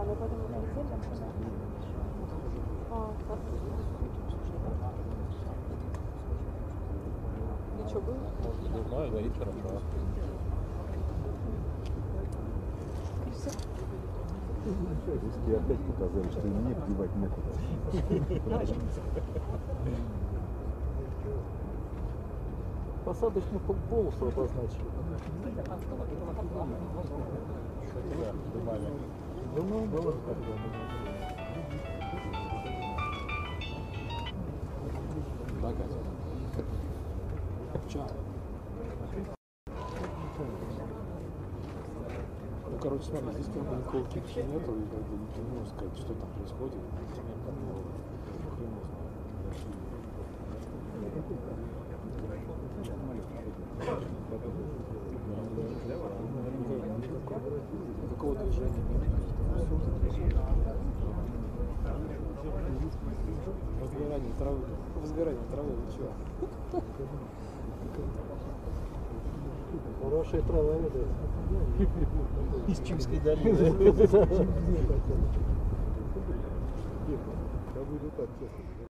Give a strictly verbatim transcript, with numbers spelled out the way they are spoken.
но потом не летели. А, так. И что было? Не знаю, горит хорошо. И все. Русские опять показали, что им не плевать некуда. Посадочную полосу обозначили. Думаю, было бы когда-то. Да, Катя? Чё? Ну, короче, смотри, здесь как бы никакого кипиша нету, и как бы не можешь сказать, что там происходит. Никакого движения нет. Возгорание травы. Возгорание травы, ну чё? Хорошая трава, видать. Из Чимской долины.